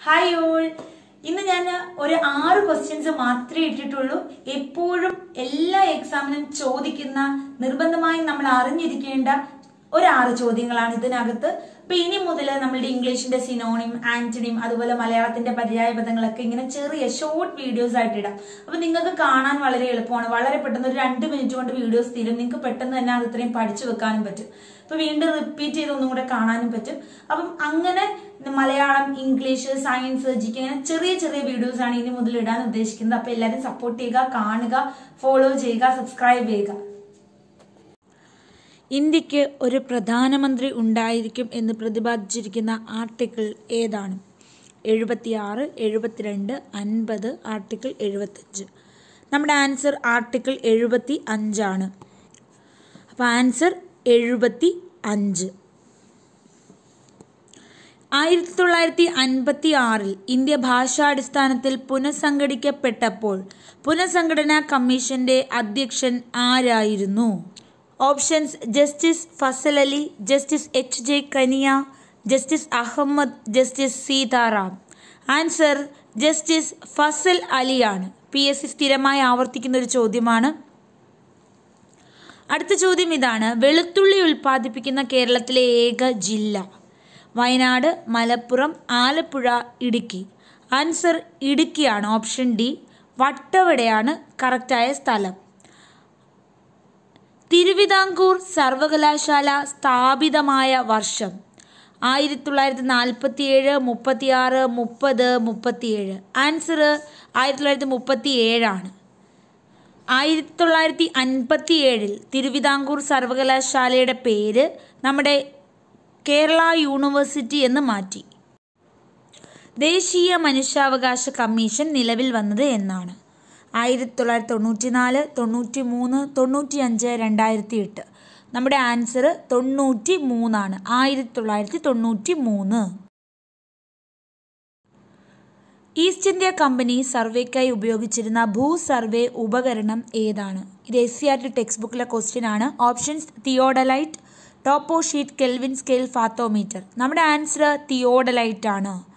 Hi all. ഇന്ന് ഞാൻ ഒരു 6 ക്വസ്റ്റ്യൻസ് മാത്രമേ ഇട്ടിട്ടുള്ളൂ. എപ്പോഴും എല്ലാ എക്സാമിനും ചോദിക്കുന്ന, നിർബന്ധമായും നമ്മൾ അറിഞ്ഞിരിക്കേണ്ട ഒരു 6 ചോദ്യങ്ങളാണ് ഇതിനകത്ത്. അപ്പൊ ഇനി മുതൽ നമ്മളുടെ ഇംഗ്ലീഷിന്റെ സിനോണിം, ആന്റണിം, അതുപോലെ മലയാളത്തിന്റെ പര്യായ പദങ്ങളൊക്കെ ഇങ്ങനെ ചെറിയ ഷോർട്ട് വീഡിയോസ് ആയിട്ട് ഇടാം. അപ്പൊ നിങ്ങൾക്ക് കാണാൻ വളരെ എളുപ്പമാണ്. വളരെ പെട്ടെന്ന് ഒരു 2 മിനിറ്റ് കൊണ്ട് വീഡിയോസ് തീരും. നിങ്ങൾക്ക് പെട്ടെന്ന് തന്നെ അത് ഇത്രയും പഠിച്ചു വെക്കാനും പറ്റും. അപ്പൊ വീണ്ടും റിപ്പീറ്റ് ചെയ്ത് ഒന്നും കൂടെ കാണാനും പറ്റും. അപ്പം അങ്ങനെ മലയാളം, ഇംഗ്ലീഷ്, സയൻസ്, ജിക്ക് അങ്ങനെ ചെറിയ ചെറിയ വീഡിയോസ് ആണ് ഇനി മുതൽ ഇടാൻ ഉദ്ദേശിക്കുന്നത്. അപ്പൊ എല്ലാവരും സപ്പോർട്ട് ചെയ്യുക, കാണുക, ഫോളോ ചെയ്യുക, സബ്സ്ക്രൈബ് ചെയ്യുക. ഇന്ത്യക്ക് ഒരു പ്രധാനമന്ത്രി ഉണ്ടായിരിക്കും എന്ന് പ്രതിപാദിച്ചിരിക്കുന്ന ആർട്ടിക്കിൾ ഏതാണ്? 76, 72, 50, ആർട്ടിക്കിൾ 75. നമ്മുടെ ആൻസർ ആർട്ടിക്കിൾ 75 ആണ്. അപ്പോൾ ആൻസർ 75. 1956 ഇന്ത്യ ഭാഷാടിസ്ഥാനത്തിൽ പുനഃസംഘടിക്കപ്പെട്ടപ്പോൾ പുനഃസംഘടനാ കമ്മീഷന്റെ അധ്യക്ഷൻ ആരായിരുന്നു? Options: justice Fazal Ali, justice H.J. Kania, justice Ahmed, justice Sitaram. Answer justice Fazal അലിയാണ്. PSC സ്ഥിരമായി ആവർത്തിക്കുന്ന ഒരു ചോദ്യമാണ്. അടുത്ത ചോദ്യം ഇതാണ്: വെളുത്തുള്ളി ഉൽപ്പാദിപ്പിക്കുന്ന കേരളത്തിലെ ഏക ജില്ല? വയനാട്, മലപ്പുറം, ആലപ്പുഴ, ഇടുക്കി. ആൻസർ ഇടുക്കിയാണ്. Option D. വട്ടവടയാണ് കറക്റ്റായ സ്ഥലം. തിരുവിതാംകൂർ സർവകലാശാല സ്ഥാപിതമായ വർഷം? 1947, 36, 30, 37. ആൻസർ 1937 ആണ്. 1957 തിരുവിതാംകൂർ സർവകലാശാലയുടെ പേര് നമ്മുടെ കേരള യൂണിവേഴ്സിറ്റി എന്ന് മാറ്റി. ദേശീയ മനുഷ്യാവകാശ കമ്മീഷൻ നിലവിൽ വന്നത് എന്നാണ്? 1994, 93, 95, 2008. നമ്മുടെ ആൻസർ 93 ആണ്. 1993. ഈസ്റ്റ് ഇന്ത്യ കമ്പനി സർവേക്കായി ഉപയോഗിച്ചിരുന്ന ഭൂസർവേ ഉപകരണം ഏതാണ്? ഇത് SCERT ടെക്സ്റ്റ് ബുക്കിലെ ക്വസ്റ്റ്യൻ ആണ്. Options: theodolite, topo sheet, Kelvin scale, fathometer. നമ്മുടെ ആൻസർ തിയോഡലൈറ്റ് ആണ്.